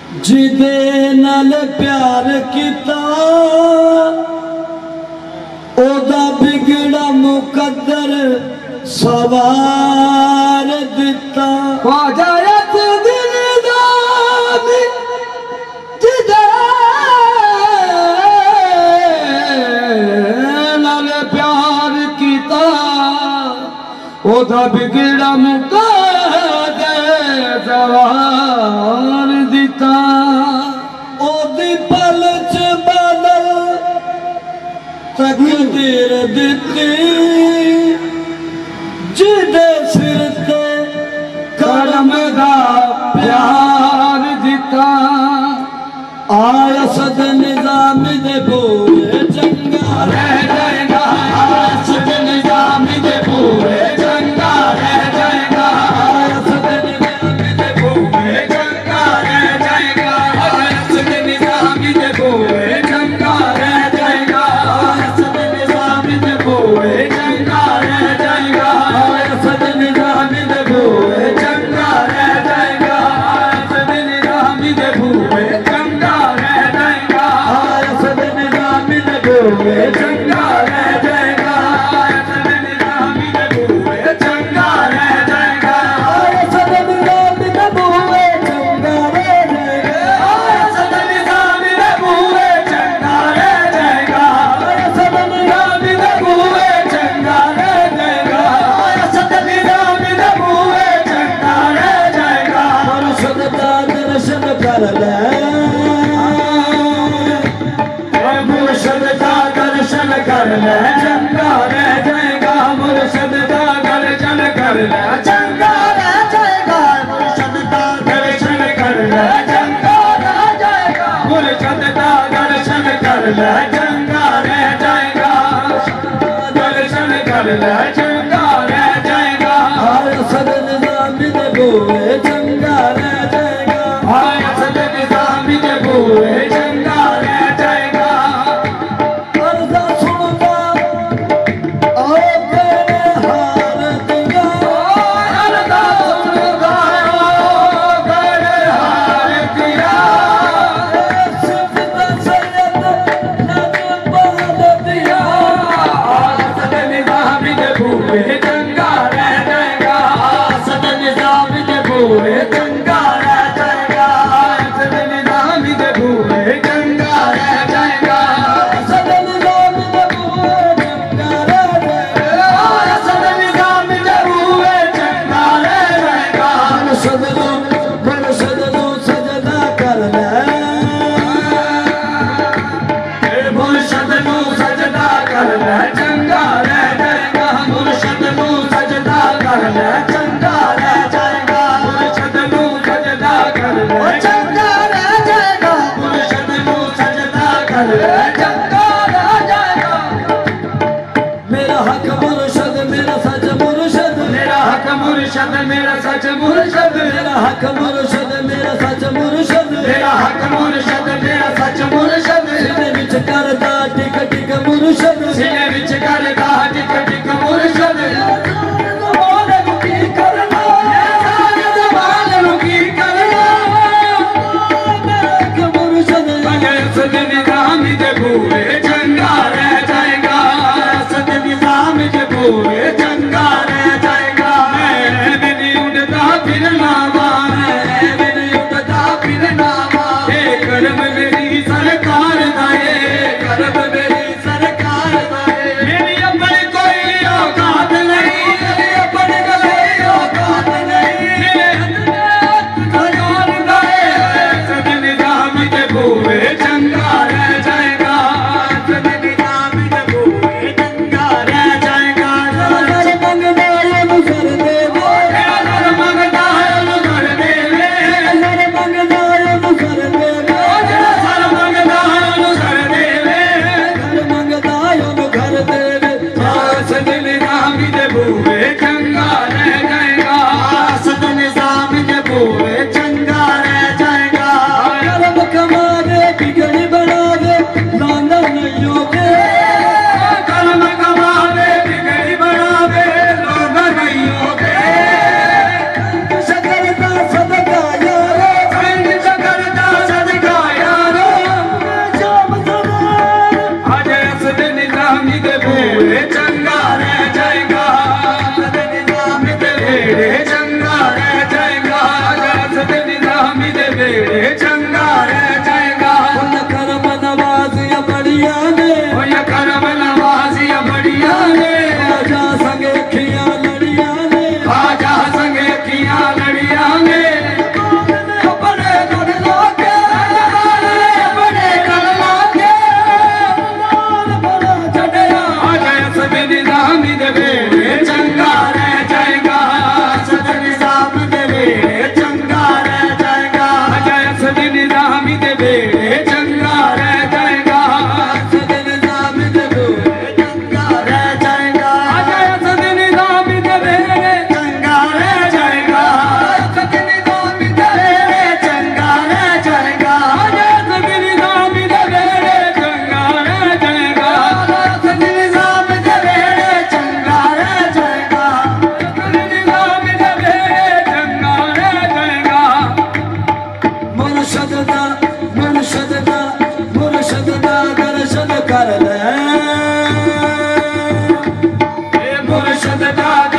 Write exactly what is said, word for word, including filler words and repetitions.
जिदे नाल प्यार किता ओदा बिगड़ा मुकद्दर सवार दिता। ख्वाजा दिल दा जिदे नाल प्यार किता ओदा बिगड़ा मुकद्दर सवार दिता। ओदी पल च बदल तकदीर दिती जिदे सिर ते करम दा प्यार दिता। आया सद निजाम दे पूरे चंगा रह जाएगा। आया सद निजाम दे पूरे चंगा रह जाएगा। आया सद निजाम दे पूरे चंगा रह जाएगा। आया सद निजाम दे पूरे चंगा रह जाएगा। आया सद निजाम दे पूरे चंगा रह जाएगा। आया सद निजाम दे पूरे चंगा रह जाएगा। आया सद निजाम दे पूरे चंगा रह जाएगा। आया सद निजाम दे पूरे चंगा रह जाएगा। आया सद निजाम दे पूरे चंगा रह जाएगा। आया सद निजाम दे पूरे चंगा रह जाएगा। आया सद निजाम दे पूरे चंगा रह जाएगा। आया सद निजाम दे पूरे चंगा रह जाएगा। आया सद निजाम दे पूरे चंगा रह जाएगा। मुर्शिद दा दर्शन कर ले। मुर्शिद दा दर्शन कर ले चंगा रह जाएगा। मुर्शिद दा दर्शन कर ले चंगा रह जाएगा। मुर्शिद दा दर्शन कर ले चंगा रह जाएगा। मुर्शिद दा दर्शन कर ले चंगा रह जाएगा। दर्शन कर ले चंगा रह जाएगा। आया सद निजाम दे पूरे चंगा रह जाएगा। आया सद निजाम दे पूरे चंगा रह जाएगा। अर्ज़ा सुनता ओ तेरे हाल दिया। अर्ज़ा सुनता ओ तेरे हाल दिया। सिफ़त सैयद नजबाल दिया। आया सद निजाम दे पूरे चंगा रह जाएगा। आया सद निजाम दे पूरे चंगा रह जाएगा। आया सद निजाम दे पूरे चंगा रह जाएगा। सद निजाम दे पूरे चंगा रह जाएगा। आया सद निजाम दे पूरे चंगा रह जाएगा। मुर्शिद नू मुर्शिद नू सजदा कर ले। मुर्शिद नू सजदा कर ले चंगा रह जाएगा। मुर्शिद नू सजदा कर ले चंगा रह जाएगा। मुर्शिद नू सजदा कर ले चंगा रह जाएगा। मुर्शिद नू सजदा कर ले चंगा रह जाएगा। मेरा हक मुर्शिद मेरा सच मुर्शिद। मेरा हक मुर्शिद मेरा सच मुर्शिद। मेरा हक मुर्शिद मेरा सच मुर्शिद। मेरा हक मुर्शिद मेरा सच मुर्शिद। सीने विच करदा टिक टिक मुर्शिद। सीने विच करदा टिक टिक मुर्शिद। ज़बान नू की करना ज़बान नू की करना। मेरा मुर्शिद सद निजाम दे पूरे चंगा रह जाएगा। सद निजाम दे पूरे चंगा रह जाएगा। मैं नहीं उड़ता फिरना वारे। दा मुर्शद दा मुर्शद दा दर्शन कर ले मुर्शद दा